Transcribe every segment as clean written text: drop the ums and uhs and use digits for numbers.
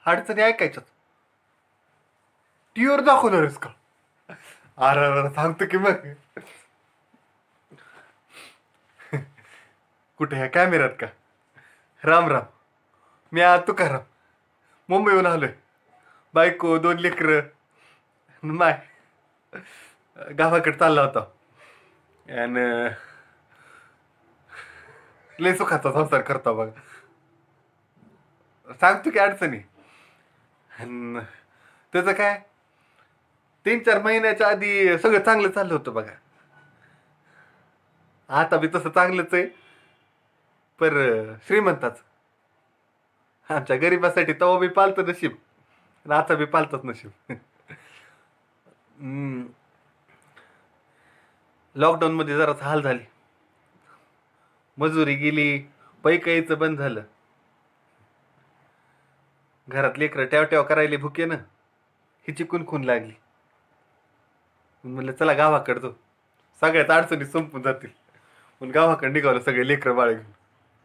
अडचणी ऐकायच्यात. टीव्हीवर दाखवणारच का? अरे अरे सांगतो की मग. कुठे ह्या कॅमेऱ्यात का? राम राम. मी तुकाराम मुंबईहून आलोय. बायको 2 लेकरं माय गावाकडे चालला होता. आणि लय सुखाचा संसार करतो बघा. सांगतो की अडचणी. अन त्याचं काय 3-4 महिन्याच्या आधी सगळं चांगलं चाललं होतं बघा. आता बी तसं चांगलंच आहे. पर श्रीमंताच आमच्या गरिबासाठी तवा बी पालतं नशीब आणि आता बी पालतच नशीब. लॉकडाऊन मध्ये जराच हाल झाले. मजुरी गेली, पैक यायचं बंद झालं. घरात लेकरं ट्याव करायला भुकेनं हिची खून लागली. म्हणलं चला गावाकडं तो सगळ्यात अडचणी संपून जातील. पण गावाकडे निघावलं सगळे लेकरं बाळ घेऊन.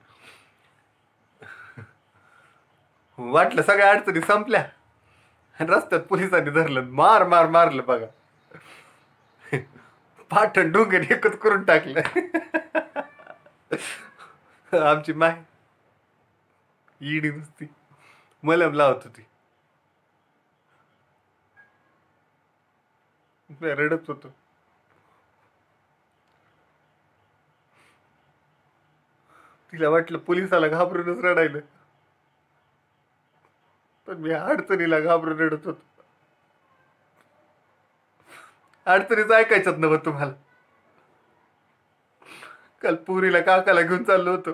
वाटलं सगळ्या अडचणी संपल्या आणि रस्त्यात पोलिसांनी धरलं मारलं बघा. पाटण डोंगर एकच करून टाकलं. आमची माय इडी नुसती मलम लावत होती. रडत होतो. तिला वाटलं पोलिसाला घाबरूनच रडायलं. पण मी अडचणीला घाबरून रडत होतो. अडचणीच ऐकायच्यात नव्हतं तुम्हाला. काल पुरीला काकाला घेऊन चाललो होतो.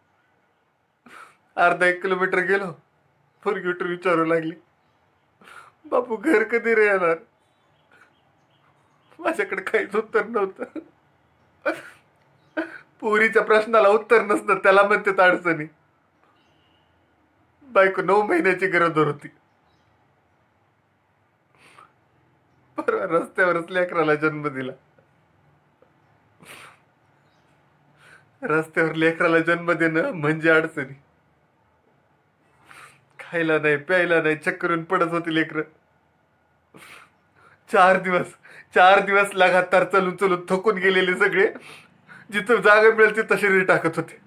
अर्धा 1 किलोमीटर गेलो. पोरगी उठून विचारू लागली, बापू घर कधी रे येणार? माझ्याकडे काहीच उत्तर नव्हतं. पोरीच्या प्रश्नाला उत्तर नसतं त्याला म्हणतात अडचणी. बायको 9 महिन्याची गरोदर होती. परवा रस्त्यावरच लेकराला जन्म दिला. रस्त्यावर लेकराला जन्म देणं म्हणजे अडचणी. खायला नाही प्यायला नाही चक्करून पडत होती लेकरं. 4 दिवस लगातार चलून थकून गेलेले सगळे जिथं जागा मिळेल तिथं शरीर टाकत होते.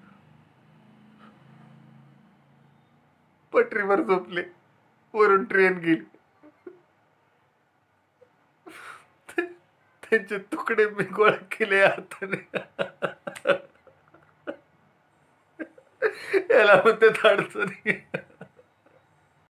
पटरीवर झोपले, वरून ट्रेन गेली. त्यांचे तुकडे मी गोळा केले हाताने. याला म्हणते अडचणी.